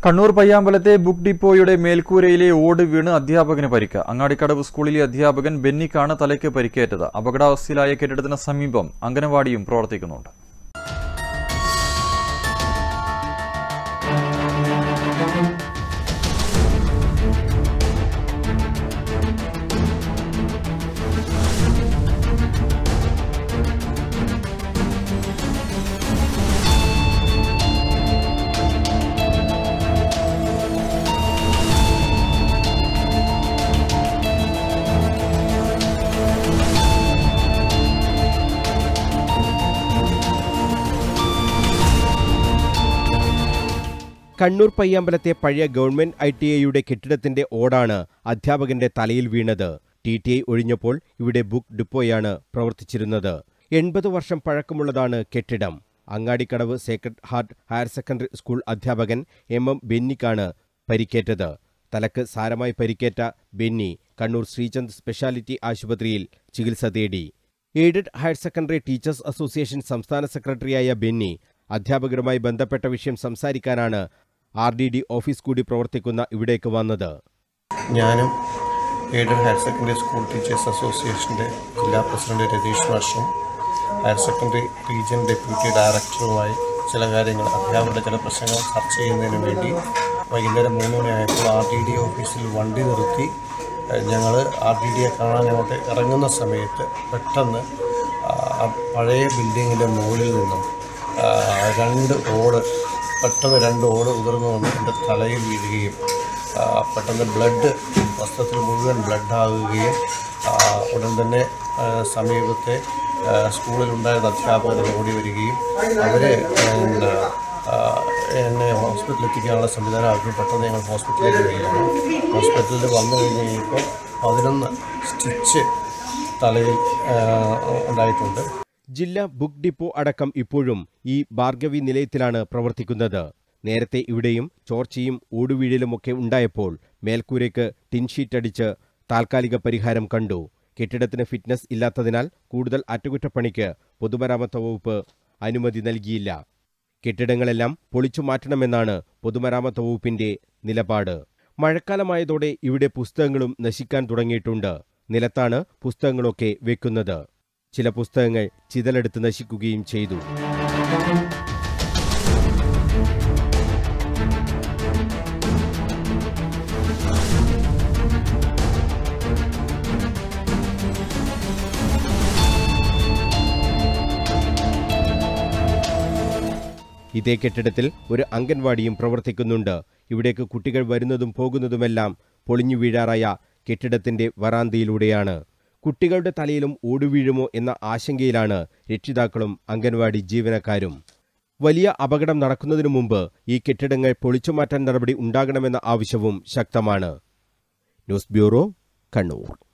Kannur പയ്യാമ്പലത്തെ book ഡിപ്പോയുടെ മേൽക്കൂരയിലെ ഓട് വീണ് അധ്യാപകന് പരിക്ക്. അങ്ങാടിക്കടവ് സ്കൂളിലെ അധ്യാപകൻ ബെന്നിക്കാണ് തലയ്ക്ക് പരിക്കേറ്റത്. അപകടാവസ്ഥയിലായ കെട്ടിടത്തിന് സമീപം അംഗനവാടിയും പ്രവർത്തിക്കുന്നുണ്ട്. കണ്ണൂർ പയ്യാമ്പലത്തെ പഴയ ഗവൺമെന്റ് ITIയുടെ കെട്ടിടത്തിന്റെ ഓടാണ് അധ്യാപകന്റെ തലയിൽ വീണത്. TTI ഒഴിഞ്ഞപ്പോൾ ഇവിടെ ബുക്ക് ഡിപ്പോയാണ് പ്രവർത്തിച്ചിരുന്നത്. 80 വർഷം പഴക്കമുള്ളതാണ് കെട്ടിടം. Angadikkadavu sacred heart higher secondary school അധ്യാപകൻ MM ബെന്നിക്കാണ് പരിക്കേറ്റത്. തലക്ക് സാരമായി പരിക്കേറ്റ ബെന്നി കണ്ണൂർ ശ്രീചന്ദ് സ്പെഷ്യാലിറ്റി ആശുപത്രിയിൽ ചികിത്സ തേടി. Aided higher secondary teachers association സംസ്ഥാന സെക്രട്ടറിയായ ബെന്നി അധ്യാപകരുമായി ബന്ധപ്പെട്ട വിഷയം സംസാരിക്കാനാണ് RDD ഓഫീസ് കൂടി പ്രവർത്തിക്കുന്ന ഇവിടേക്ക് വന്നത്. ഞാനും aided higher secondary school teachers അസോസിയേഷൻ്റെ ജില്ലാ പ്രസിഡന്റ് രതീഷ് മാഷും ഹയർ സെക്കൻഡറി റീജിയൻ ഡെപ്യൂട്ടി ഡയറക്ടറുമായി ചില കാര്യങ്ങൾ അധ്യാപകരുടെ ചില പ്രശ്നങ്ങൾ ചർച്ച ചെയ്യുന്നതിന് വേണ്ടി വൈകുന്നേരം 3 മണിയായപ്പോൾ RDD ഓഫീസിൽ വണ്ടി നിർത്തി ഞങ്ങൾ RDDയെ കാണാൻ അങ്ങോട്ട് ഇറങ്ങുന്ന സമയത്ത് പെട്ടെന്ന് പഴയ ബിൽഡിങ്ങിൻ്റെ മുകളിൽ നിന്നും രണ്ട് ഓട് ഉതിർന്നു വന്ന് എൻ്റെ തലയിൽ വീഴുകയും പെട്ടെന്ന് വസ്ത്രത്തിൽ മുഴുവൻ ബ്ലഡാകുകയും ഉടൻ തന്നെ സമീപത്തെ സ്കൂളിലുണ്ടായിരുന്ന അധ്യാപകർ ഓടി വരികയും അവർ എന്നെ ഹോസ്പിറ്റലിൽ എത്തിക്കാനുള്ള സംവിധാനം ആക്കി. പെട്ടെന്ന് ഞങ്ങൾ ഹോസ്പിറ്റലിലേക്ക് വരികയാണ്. ഹോസ്പിറ്റലിൽ വന്നു കഴിഞ്ഞ് കഴിഞ്ഞപ്പോൾ 11 സ്റ്റിച്ച് തലയിൽ ഉണ്ടായിട്ടുണ്ട്. ജില്ലാ ബുക്ക് ഡിപ്പോ അടക്കം ഇപ്പോഴും ഈ ഭാർഗവി നിലയത്തിലാണ് പ്രവർത്തിക്കുന്നത്. നേരത്തെ ഇവിടെയും ചോർച്ചയും ഓടുവീഴലുമൊക്കെ ഉണ്ടായപ്പോൾ മേൽക്കൂരയ്ക്ക് ടിൻഷീറ്റ് അടിച്ച് താൽക്കാലിക പരിഹാരം കണ്ടു. കെട്ടിടത്തിന് ഫിറ്റ്നസ് ഇല്ലാത്തതിനാൽ കൂടുതൽ അറ്റകുറ്റപ്പണിക്ക് പൊതുമരാമത്ത് വകുപ്പ് അനുമതി നൽകിയില്ല. കെട്ടിടങ്ങളെല്ലാം പൊളിച്ചു മാറ്റണമെന്നാണ് പൊതുമരാമത്ത് വകുപ്പിന്റെ നിലപാട്. മഴക്കാലമായതോടെ ഇവിടെ പുസ്തകങ്ങളും നശിക്കാൻ തുടങ്ങിയിട്ടുണ്ട്. നിലത്താണ് പുസ്തകങ്ങളൊക്കെ വെക്കുന്നത്. ചില പുസ്തകങ്ങൾ ചിതലെടുത്ത് നശിക്കുകയും ചെയ്തു. ഇതേ കെട്ടിടത്തിൽ ഒരു അംഗൻവാടിയും പ്രവർത്തിക്കുന്നുണ്ട്. ഇവിടേക്ക് കുട്ടികൾ വരുന്നതും പോകുന്നതുമെല്ലാം പൊളിഞ്ഞു വീഴാറായ കെട്ടിടത്തിന്റെ വരാന്തയിലൂടെയാണ്. കുട്ടികളുടെ തലയിലും ഓടുവീഴുമോ എന്ന ആശങ്കയിലാണ് രക്ഷിതാക്കളും അംഗൻവാടി ജീവനക്കാരും. വലിയ അപകടം നടക്കുന്നതിനു മുമ്പ് ഈ കെട്ടിടങ്ങൾ പൊളിച്ചുമാറ്റാൻ നടപടി ഉണ്ടാകണമെന്ന ആവശ്യവും ശക്തമാണ്. News bureau, Kannur.